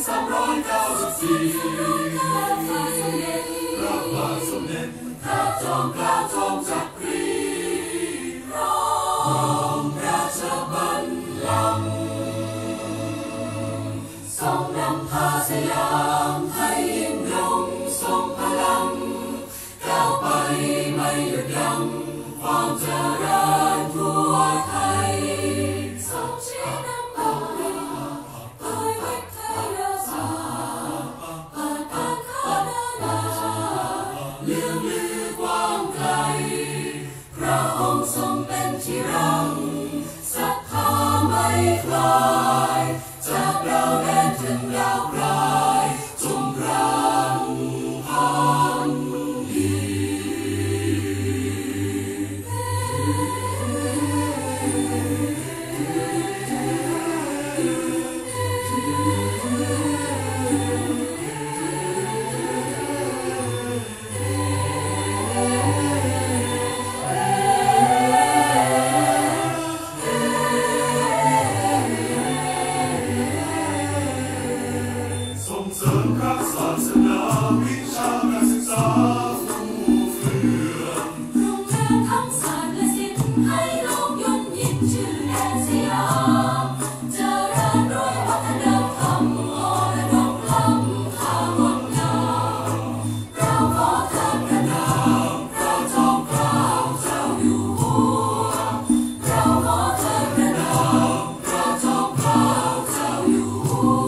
พระบาทสมเด็จพระจอมเกล้าทรงจักรีครองราชบัลลังก์ทรงนำพาสยามให้ยิ่งยงทรงพลังก้าวไปไม่หยุดยั้งความเจริญทั่วไทยทรงชี้นำเอาโดยวิทยาศาสตร์เปิดการค้านานาเลื่องลือกว้างไกลพระองค์ทรงเป็นที่รังศรัทธาไม่คลายจากเราแดนถึงยาวไกลจงรังพันดีส่งเสริมพระศาสนาวิชาการศึกษาผู้เฟื่องรุ่งเรืองทั้งศาสตร์และศิลป์ให้โลกยนยินชื่อแดนสยามเจริญด้วยวัฒนธรรมมรดกล้ำค่างดงามเราขอเทิดพระนามพระจอมเกล้าเจ้าอยู่หัวเราขอเทิดพระนามพระจอมเกล้าเจ้าอยู่หัว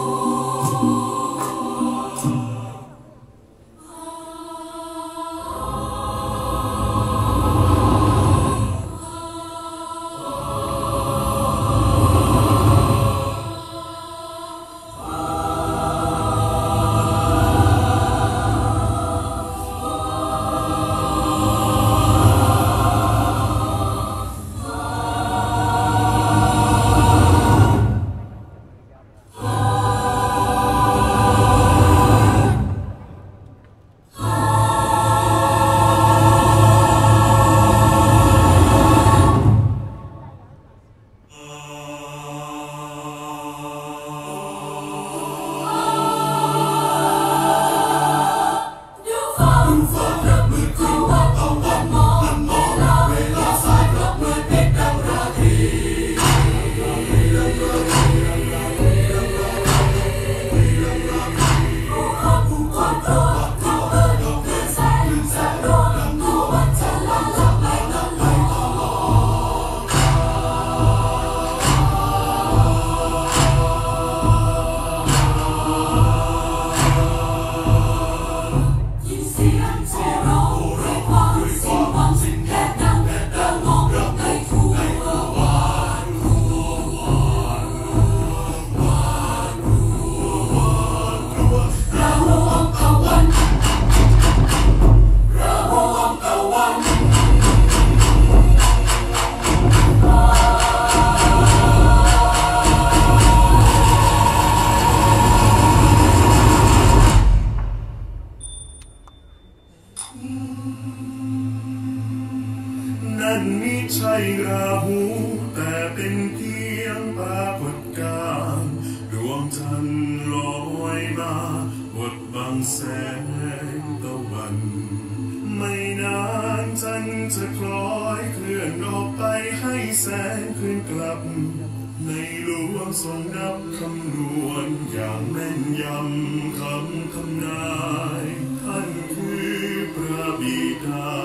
นั่นมิใช่ราหูแต่เป็นเพียงปรากฏการณ์ดวงจันทร์ลอยมาบดบังแสงตะวันไม่นานจันทร์จะคล้อยเคลื่อนออกไปให้แสงคืนกลับในหลวงทรงนับคำนวณอย่างแม่นยำคำทำนายท่านคือพระบิดา